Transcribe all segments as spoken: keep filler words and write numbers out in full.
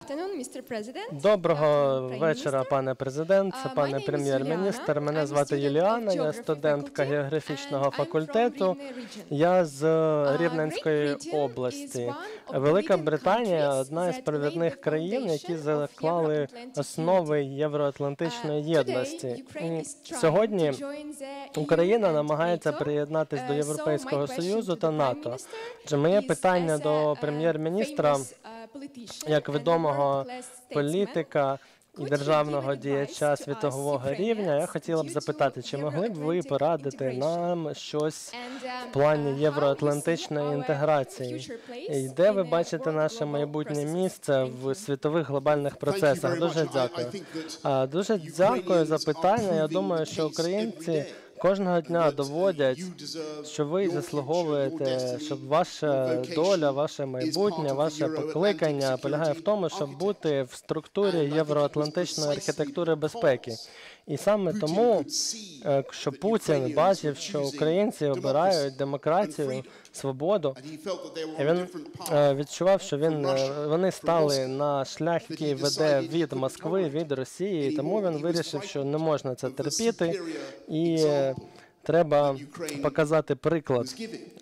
Доброго вечора, пане президент, пане прем'єр-міністр. Мене звати Юліана, я студентка географічного факультету. Я з Рівненської області. Велика Британія – одна із провідних країн, які заклали основи євроатлантичної єдності. І сьогодні Україна намагається приєднатися до Європейського Союзу та НАТО. Отже, моє питання до прем'єр-міністра, як відомого політика і державного діяча світового рівня, я хотіла б запитати, чи могли б ви порадити нам щось в плані євроатлантичної інтеграції? І де ви бачите наше майбутнє місце в світових глобальних процесах? Дуже дякую. Дуже дякую за питання. Я думаю, що українці кожного дня доводять, що ви заслуговуєте, щоб ваша доля, ваше майбутнє, ваше покликання полягає в тому, щоб бути в структурі євроатлантичної архітектури безпеки. І саме тому, що Путін бачив, що українці обирають демократію, свободу, і він відчував, що він, вони стали на шлях, який веде від Москви, від Росії, і тому він вирішив, що не можна це терпіти, і треба показати приклад.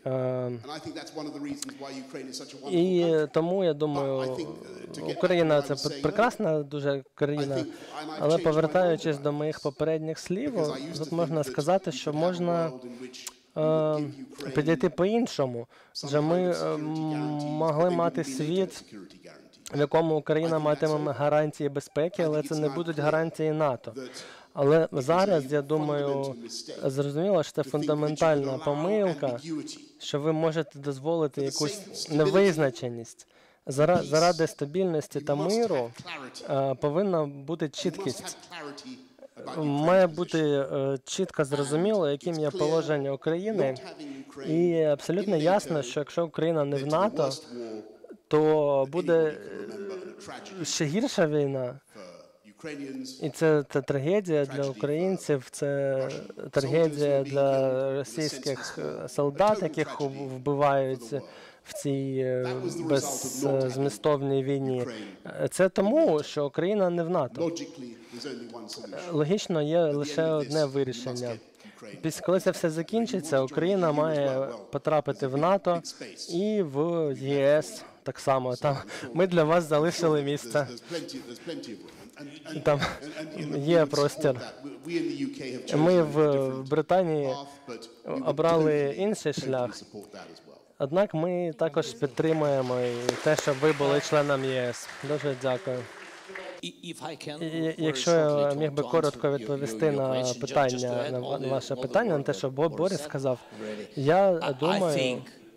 І тому, я думаю, Україна – це прекрасна дуже країна, але повертаючись до моїх попередніх слів, тут можна сказати, що можна е, підійти по-іншому. Адже ми е, могли мати світ, в якому Україна матиме гарантії безпеки, але це не будуть гарантії НАТО. Але зараз, я думаю, зрозуміло, що це фундаментальна помилка, що ви можете дозволити якусь невизначеність. Заради стабільності та миру повинна бути чіткість. Має бути чітко зрозуміло, яким є положення України. І абсолютно ясно, що якщо Україна не в НАТО, то буде ще гірша війна. І це, це трагедія для українців, це трагедія для російських солдат, яких вбивають в цій беззмістовній війні. Це тому, що Україна не в НАТО. Логічно, є лише одне вирішення. Після, коли це все закінчиться, Україна має потрапити в НАТО і в ЄС так само. Там ми для вас залишили місце. Там є простір. Ми в Британії обрали інший шлях. Однак ми також підтримуємо те, щоб ви були членом ЄС. Дуже дякую. І якщо я міг би коротко відповісти на питання, на ваше питання, на те, що Борис сказав, я думаю,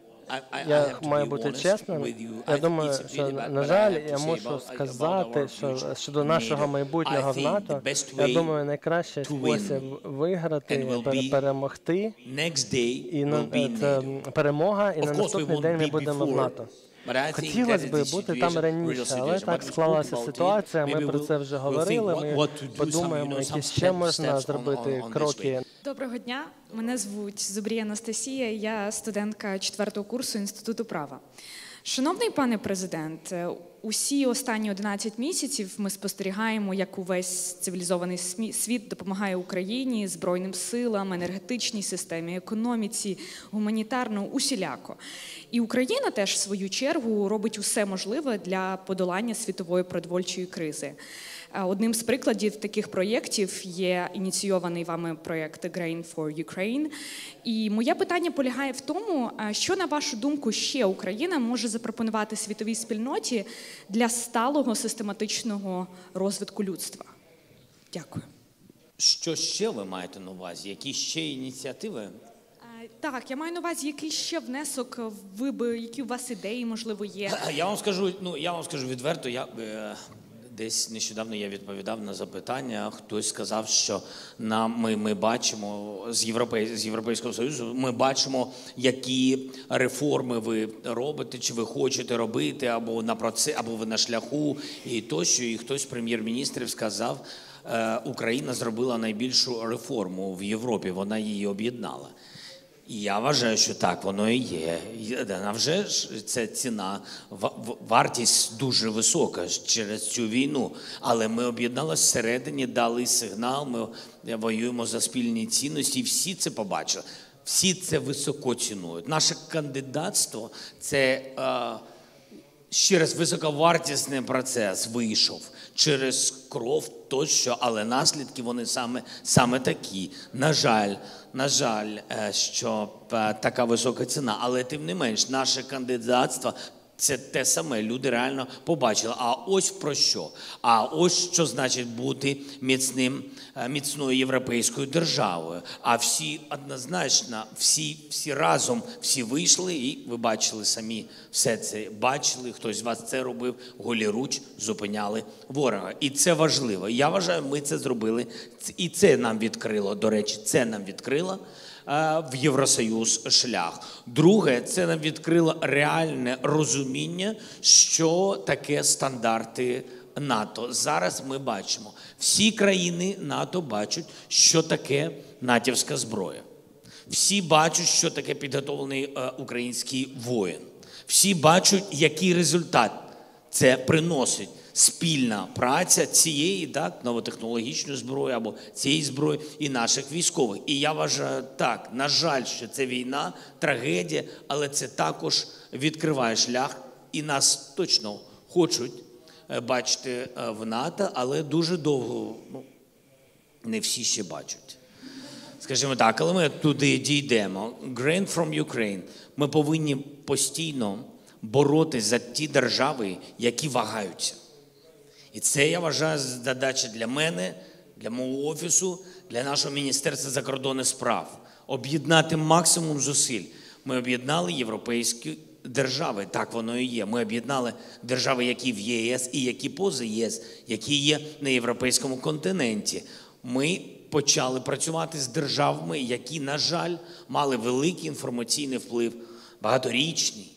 я маю бути чесним. Я думаю, що, на жаль, я мушу сказати, що щодо нашого майбутнього в НАТО, я думаю, найкращий спосіб виграти, перемогти, і це перемога, і на наступний день ми будемо в НАТО. Хотілося б бути там раніше, але так склалася ситуація, ми про це вже говорили, ми подумаємо, які ще можна зробити кроки. Доброго дня, мене звуть Зубрій Анастасія, я студентка четвертого курсу Інституту права. Шановний пане президент, усі останні одинадцять місяців ми спостерігаємо, як увесь цивілізований світ допомагає Україні, Збройним силам, енергетичній системі, економіці, гуманітарно, усіляко. І Україна теж, в свою чергу, робить усе можливе для подолання світової продовольчої кризи. Одним з прикладів таких проєктів є ініційований вами проєкт Grain for Ukraine. І моє питання полягає в тому, що, на вашу думку, ще Україна може запропонувати світовій спільноті для сталого систематичного розвитку людства? Дякую. Що ще ви маєте на увазі? Які ще ініціативи? Так, я маю на увазі, який ще внесок, ви би, які у вас ідеї, можливо, є? Я вам скажу, ну, я вам скажу відверто, я... Десь нещодавно я відповідав на запитання, хтось сказав, що нам, ми, ми бачимо з, Європей, з Європейського Союзу, ми бачимо, які реформи ви робите, чи ви хочете робити, або на процесі, або ви на шляху, і тощо. І хтось з прем'єр-міністрів сказав, Україна зробила найбільшу реформу в Європі, вона її об'єднала. І я вважаю, що так воно і є. А вже ж це ціна, вартість дуже висока через цю війну. Але ми об'єдналися всередині, дали сигнал, ми воюємо за спільні цінності, і всі це побачили. Всі це високо цінують. Наше кандидатство – це е, ще раз високовартісний процес вийшов через кров тощо, але наслідки вони саме, саме такі. На жаль, на жаль, що така висока ціна, але тим не менш, наше кандидатство – це те саме, люди реально побачили. А ось про що? А ось що значить бути міцним, міцною європейською державою. А всі однозначно, всі, всі разом, всі вийшли і ви бачили самі все це. Бачили, хтось з вас це робив, голіруч зупиняли ворога. І це важливо. Я вважаю, ми це зробили. І це нам відкрило, до речі, це нам відкрило в Євросоюз шлях. Друге, це нам відкрило реальне розуміння, що таке стандарти НАТО. Зараз ми бачимо, всі країни НАТО бачать, що таке натівська зброя. Всі бачать, що таке підготовлений український воїн. Всі бачать, який результат це приносить. Спільна праця цієї, так, новотехнологічної зброї або цієї зброї і наших військових. І я вважаю так, на жаль, що це війна, трагедія, але це також відкриває шлях і нас точно хочуть бачити в НАТО, але дуже довго, ну, не всі ще бачать. Скажімо так, коли ми туди дійдемо, Grain from Ukraine, ми повинні постійно боротись за ті держави, які вагаються. І це, я вважаю, задача для мене, для мого офісу, для нашого Міністерства закордонних справ. Об'єднати максимум зусиль. Ми об'єднали європейські держави, так воно і є. Ми об'єднали держави, які в ЄС і які поза ЄС, які є на європейському континенті. Ми почали працювати з державами, які, на жаль, мали великий інформаційний вплив, багаторічний.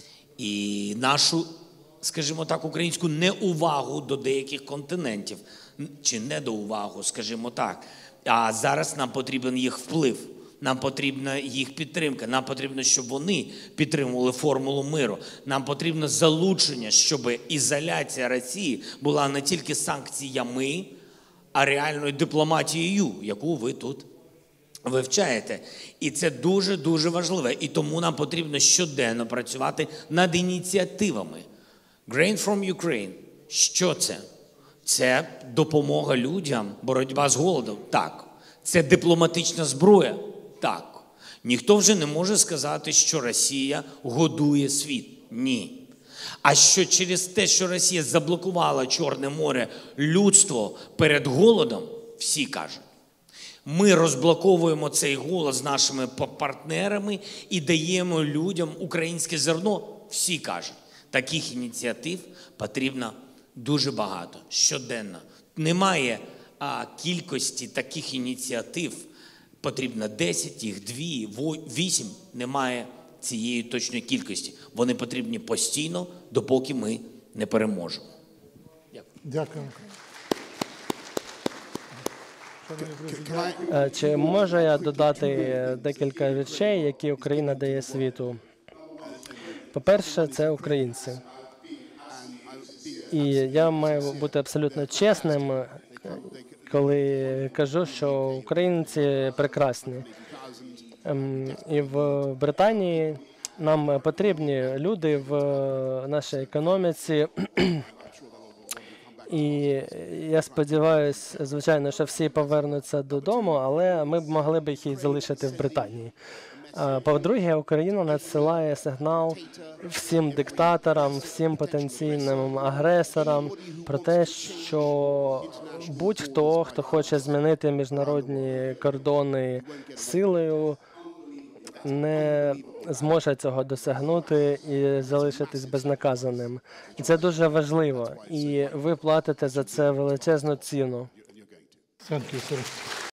І нашу, скажімо так, українську неувагу до деяких континентів, чи недоувагу, скажімо так. А зараз нам потрібен їх вплив, нам потрібна їх підтримка, нам потрібно, щоб вони підтримували формулу миру. Нам потрібно залучення, щоб ізоляція Росії була не тільки санкціями, а реальною дипломатією, яку ви тут вивчаєте. І це дуже-дуже важливо. І тому нам потрібно щоденно працювати над ініціативами. Grain from Ukraine. Що це? Це допомога людям, боротьба з голодом? Так. Це дипломатична зброя? Так. Ніхто вже не може сказати, що Росія годує світ. Ні. А що через те, що Росія заблокувала Чорне море, людство перед голодом, всі кажуть. Ми розблоковуємо цей голод з нашими партнерами і даємо людям українське зерно, всі кажуть. Таких ініціатив потрібно дуже багато, щоденно. Немає а, кількості таких ініціатив, потрібно десять, їх дві, вісім, немає цієї точної кількості. Вони потрібні постійно, допоки ми не переможемо. Дякую. Дякую. Чи можу я додати декілька речей, які Україна дає світу? По-перше, це українці. І я маю бути абсолютно чесним, коли кажу, що українці прекрасні. І в Британії нам потрібні люди в нашій економіці. І я сподіваюся, звичайно, що всі повернуться додому, але ми б могли б їх і залишити в Британії. По-друге, Україна надсилає сигнал всім диктаторам, всім потенційним агресорам про те, що будь-хто, хто хоче змінити міжнародні кордони силою, не зможе цього досягнути і залишитись безнаказаним. І це дуже важливо. І ви платите за це величезну ціну. Thank you, sir.